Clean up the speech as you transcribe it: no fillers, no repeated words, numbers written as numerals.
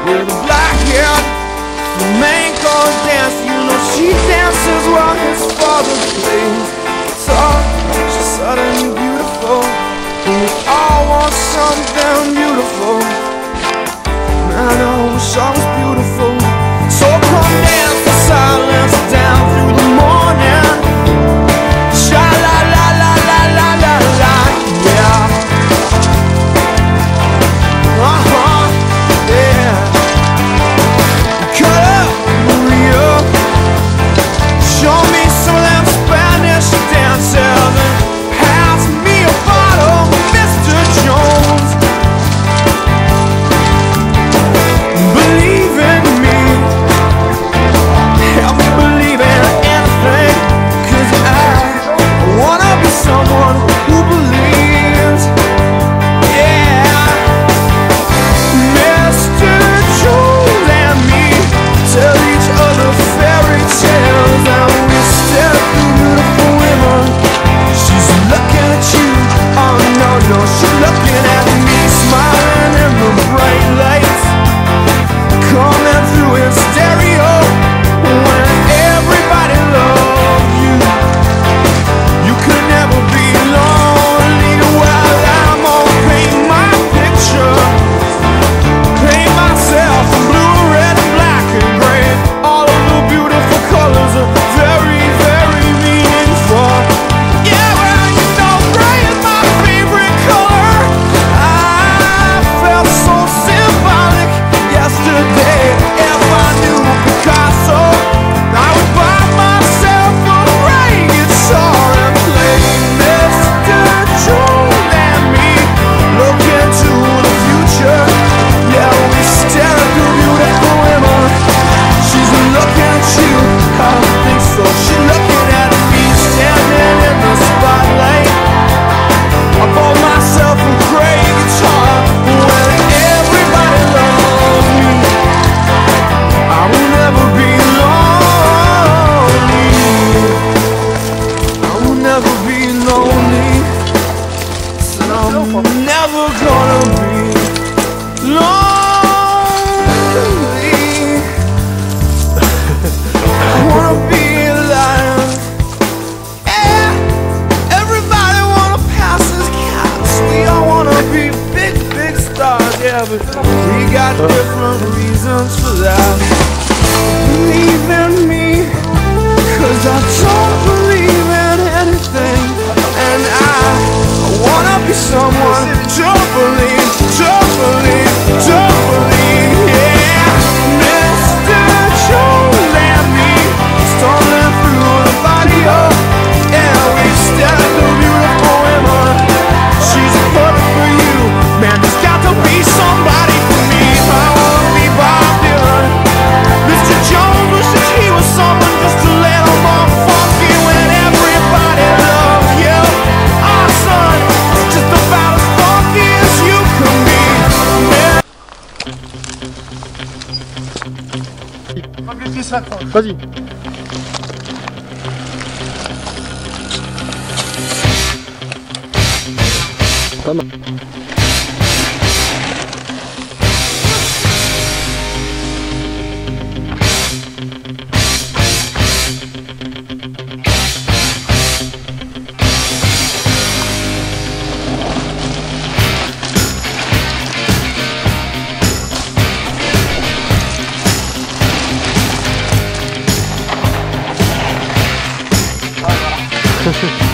with a black hair, flamenco dance. You know she dances while his father plays guitar. She's suddenly beautiful, and we all want something beautiful. Man, I wish I was beautiful. So come dance the silence down through the morning. Sha la la la la la la la, yeah. Yeah. Cut up, Maria. Show me some of them Spanish dances and pass me a bottle, Mr. Jones. Believe in me, help me believe in anything, 'cause I wanna be someone who believes. Yeah, Mr. Jones and me tell each other fairy tales, and we stare at the beautiful women. She's looking at you, oh no, no, she's looking at me, smiling in the bright lights coming through in stereo. When everybody loves you, you could never be lonely. While I'm gonna paint my picture, paint myself in blue, red, and black and gray. All of the beautiful colors are very, very meaningful. Yeah, well, you know, gray is my favorite color. I felt so symbolic yesterday. If I knew Picasso, I would buy myself a gray guitar and play Mr. Jones and me. Look into the future. Yeah, we stare at the beautiful women. She's looking at you, I don't think so. She's looking at me, standing in the spotlight. I bought myself a gray guitar. When everybody loves me, I will never be lonely. I will never be lonely. Said I'm never gonna be lonely. I wanna be alive. Yeah, everybody wanna pass as cats. We all wanna be big, big stars. Yeah, but we got different reasons for that. Believe in me, 'cause I don't believe in anything, and I wanna be someone. Don't believe, don't believe, don't believe. Yeah, Mr. Jones and me stumbling through the barrio. Yeah, we stare at the beautiful women. She's perfect for you, man. There's got to be somebody for me. I wanna be Bob Dylan. Mr. Jones wishes he was someone just a little more funky when everybody loves you. Our son is just about as funky as you can be. Man. Vas-y. Pas mal. Voilà.